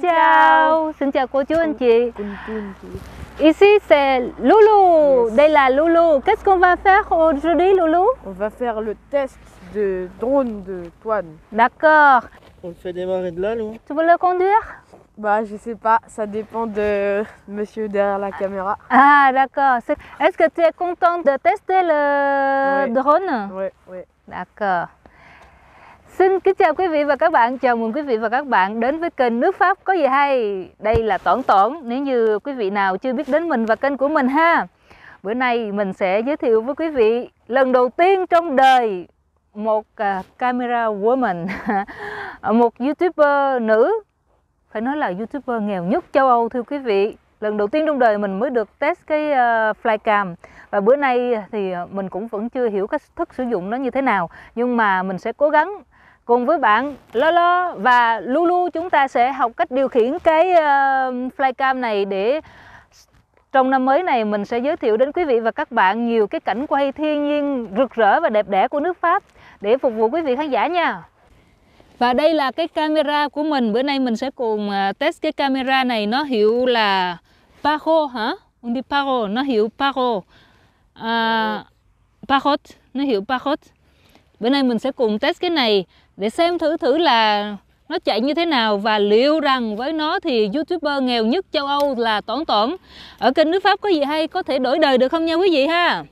Xin chào cô chú anh chị. Ici c'est Loulou. Đây là Loulou. Qu'est-ce qu'on va faire aujourd'hui, Loulou? On va faire le test de drone de Toine. D'accord. On le fait démarrer de là, nous. Tu veux le conduire? Bah, je sais pas, ça dépend de monsieur derrière la caméra. Ah, d'accord. Est-ce que tu es contente de tester le drone? Oui. D'accord. Xin kính chào quý vị và các bạn, chào mừng quý vị và các bạn đến với kênh Nước Pháp có gì hay. Đây là Toản Toản, nếu như quý vị nào chưa biết đến mình và kênh của mình ha. Bữa nay mình sẽ giới thiệu với quý vị lần đầu tiên trong đời một camera woman, một YouTuber nữ, phải nói là YouTuber nghèo nhất châu Âu thưa quý vị. Lần đầu tiên trong đời mình mới được test cái flycam. Và bữa nay thì mình cũng vẫn chưa hiểu cách thức sử dụng nó như thế nào. Nhưng mà mình sẽ cố gắng cùng với bạn Lolo và Lulu, chúng ta sẽ học cách điều khiển cái flycam này để trong năm mới này mình sẽ giới thiệu đến quý vị và các bạn nhiều cái cảnh quay thiên nhiên rực rỡ và đẹp đẽ của nước Pháp để phục vụ quý vị khán giả nha. Và đây là cái camera của mình. Bữa nay mình sẽ cùng test cái camera này. Nó hiệu là Paro hả? On dit Paro, nó hiệu Paro. Parrot, nó hiệu Parrot. Bữa nay mình sẽ cùng test cái này để xem thử là nó chạy như thế nào, và liệu rằng với nó thì YouTuber nghèo nhất châu Âu là Toản Toản ở kênh Nước Pháp có gì hay có thể đổi đời được không nha quý vị ha.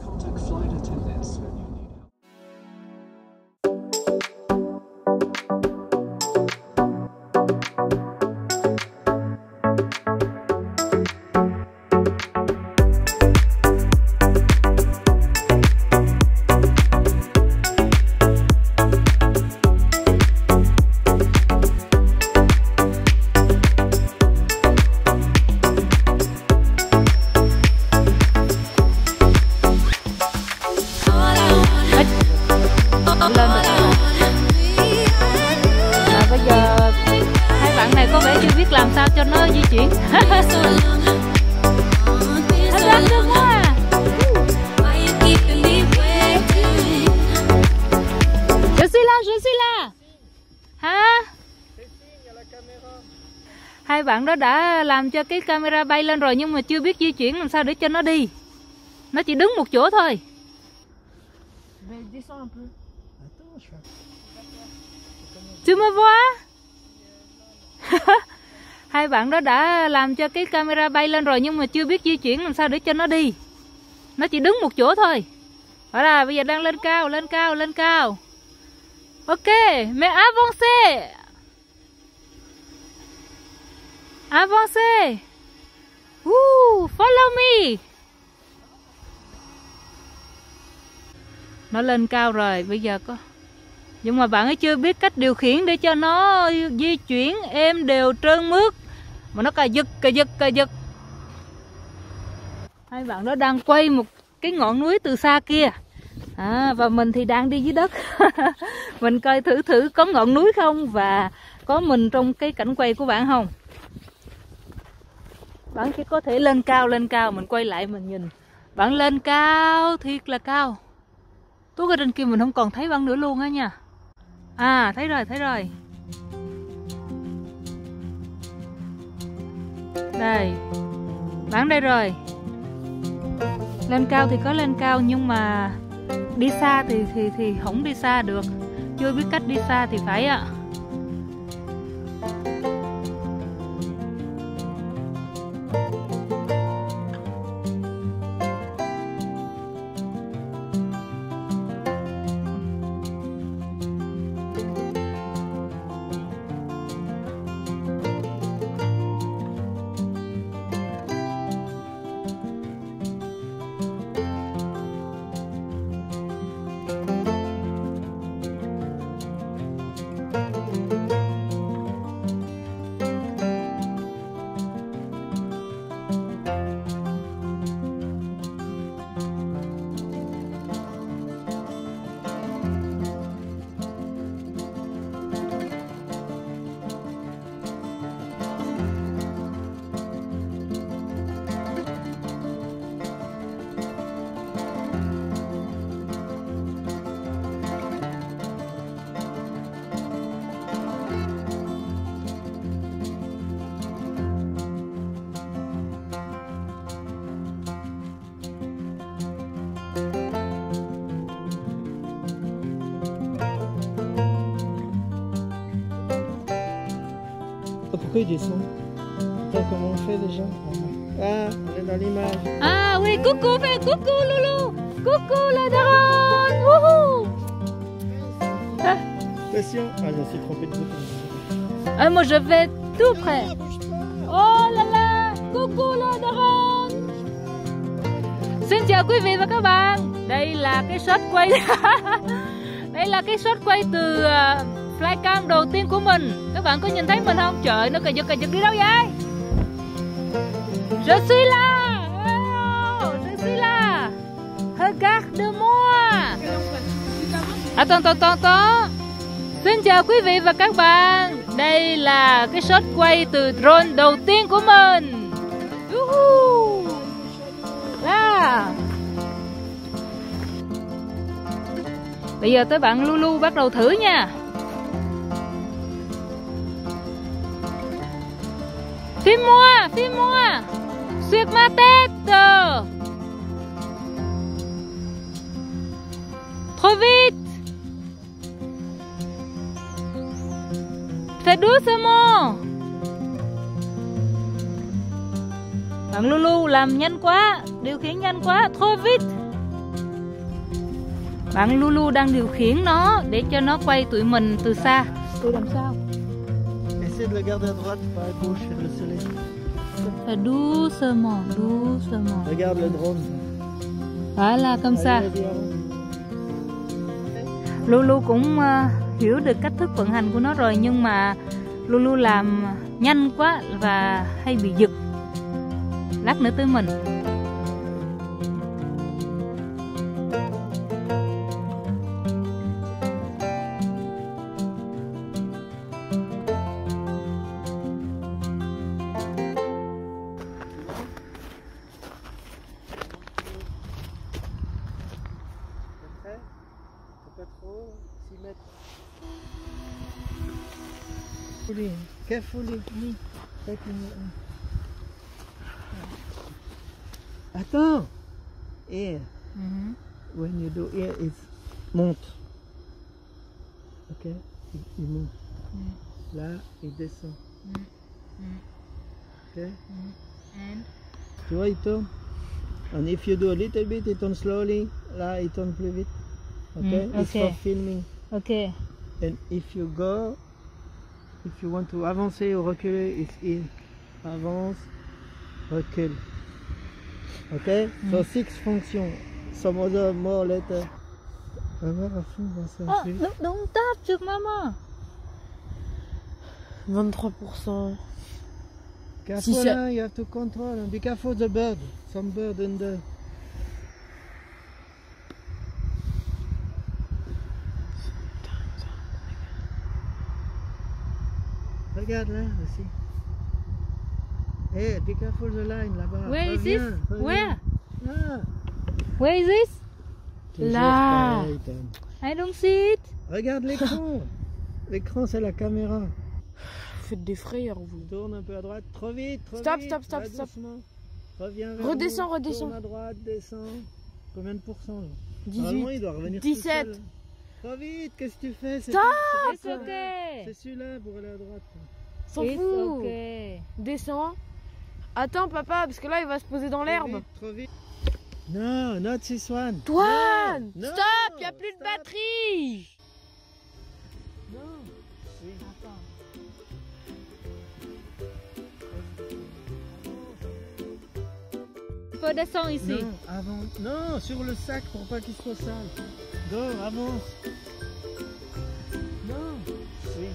Làm sao cho nó di chuyển. Je suis là. Hả? Hai bạn đó đã làm cho cái camera bay lên rồi nhưng mà chưa biết di chuyển làm sao để cho nó đi. Nó chỉ đứng một chỗ thôi. Tu me vois? Hai bạn đó đã làm cho cái camera bay lên rồi nhưng mà chưa biết di chuyển làm sao để cho nó đi. Nó chỉ đứng một chỗ thôi. Đó là bây giờ đang lên cao, lên cao, lên cao. Ok, mais avancez. Avancez. Follow me. Nó lên cao rồi, bây giờ có. Nhưng mà bạn ấy chưa biết cách điều khiển để cho nó di chuyển êm đều trơn mướt. Mà nó cà giật. Hai bạn đó đang quay một cái ngọn núi từ xa kia. Và mình thì đang đi dưới đất. Mình coi thử có ngọn núi không và có mình trong cái cảnh quay của bạn không. Bạn chỉ có thể lên cao. Mình quay lại mình nhìn. Bạn lên cao, thiệt là cao. Tuốt ở trên kia mình không còn thấy bạn nữa luôn á nha. Thấy rồi. Đây. Bạn đây rồi. Lên cao thì có lên cao nhưng mà đi xa thì không đi xa được. Chưa biết cách đi xa thì phải ạ. pourquoi il descend? Attends, comment on fait déjà? Ah, on est dans l'image. Ah oui, coucou, fais coucou Loulou. Coucou la daronne. Wouhou. Attention. Ah, je me suis trompé de bouton. Ah, moi je vais tout près. Oh là là, coucou la daronne. Xin chào quý vị và các bạn. Đây là cái shot quay. Đây là cái shot quay từ flycam đầu tiên của mình. Các bạn có nhìn thấy mình không? Trời, nó cà giật đi đâu vậy? Je suis là. Oh, je suis là. Regarde-moi. Attends. Xin chào quý vị và các bạn. Đây là cái shot quay từ drone đầu tiên của mình. Là. Bây giờ tới bạn Lulu bắt đầu thử nha. Filme-moi. Sur ma tête. Trop vite. Fais doucement. Bạn Lulu làm nhanh quá, điều khiển nhanh quá, trop vite. Bạn Lulu đang điều khiển nó để cho nó quay tụi mình từ xa. Từ đằng sau. Essaye de le garder à droite, pas à gauche, et de le soleil. Fais doucement. Regarde le drone. Voilà, comme ça. Allez, vas-y, avance. Lulu cũng hiểu được cách thức vận hành của nó rồi, nhưng mà Lulu làm nhanh quá và hay bị giật. Lát nữa tới mình. Pas trop, 6 mètres. Carefully. Attends. Here. When you do here, it monte. Ok. Il monte. Là, il descend. Ok. Tu vois, il tourne. And if you do a little bit, it turns slowly. Là, il tourne plus vite. Okay, it's for filming. Ok. And if you want to avancer ou reculer, it's in. Avance, recule. Okay? So 6 functions. Some other more later. Va à fond dans ça. Don't tap sur maman. 23%. Careful, là, you have to control. Be careful of the bird. Some bird under. Regarde là aussi. Hey, be careful the line là-bas. Where is this? Where? Là. Where is this? Là. I don't see it. Regarde l'écran. L'écran c'est la caméra. Vous faites des frayeurs vous. Tourne un peu à droite, trop vite, Stop. doucement. Reviens vers Redescends. Tourne à droite, descends. Combien de pourcents là? 18. Normalement il doit revenir 17. tout seul. Trop vite, qu'est-ce que tu fais? Stop. It's okay. C'est celui-là pour aller à droite. S'en It's fout. okay. Descends. Attends papa, parce que là il va se poser dans l'herbe. Trop vite. Non, not this one. Toine. Non, Stop, y a plus de stop. batterie. Non. Oui. Il faut descendre ici. Non, avance. Non, sur le sac pour pas qu'il soit sale. Go, avance. Non. Oui.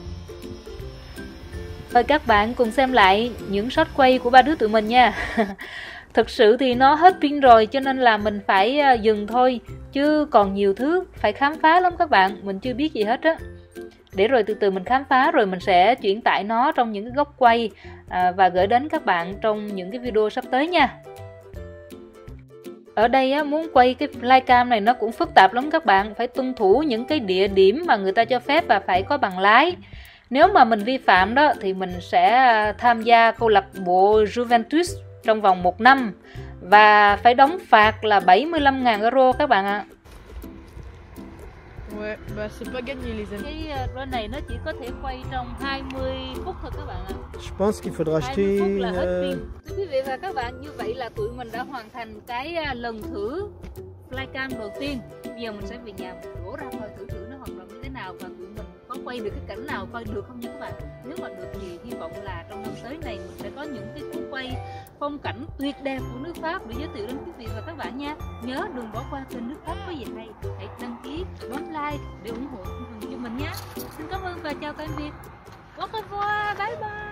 Mời các bạn cùng xem lại những shot quay của ba đứa tụi mình nha. Thực sự thì nó hết pin rồi cho nên là mình phải dừng thôi. Chứ còn nhiều thứ phải khám phá lắm các bạn. Mình chưa biết gì hết á. Để rồi từ từ mình khám phá rồi mình sẽ chuyển tải nó trong những cái góc quay và gửi đến các bạn trong những cái video sắp tới nha. Ở đây á, muốn quay cái flycam này nó cũng phức tạp lắm các bạn. Phải tuân thủ những cái địa điểm mà người ta cho phép và phải có bằng lái. Nếu mà mình vi phạm đó thì mình sẽ tham gia câu lạc bộ Juventus trong vòng 1 năm và phải đóng phạt là 75.000 euro các bạn ạ. Ouais, bah c'est pas gagné les amis. Cái drone này nó chỉ có thể quay trong 20 phút thôi các bạn ạ. Je pense qu'il faudra 20 phút là hết acheter. pin. Thưa quý vị và các bạn, như vậy là tụi mình đã hoàn thành cái lần thử flycam đầu tiên. Bây giờ mình sẽ về nhà mình đổ ra coi thử nó hoạt động như thế nào và tụi mình có quay được cái cảnh nào, coi được không nha các bạn. Nếu mà được thì hy vọng là trong năm tới này mình sẽ có những cái cuốn quay phong cảnh tuyệt đẹp của nước Pháp để giới thiệu đến quý vị và các bạn nha. Nhớ đừng bỏ qua kênh Nước Pháp có gì hay, hãy đăng ký, bấm like để ủng hộ cho mình nhé. Xin cảm ơn và chào tạm biệt. Au revoir, bye bye.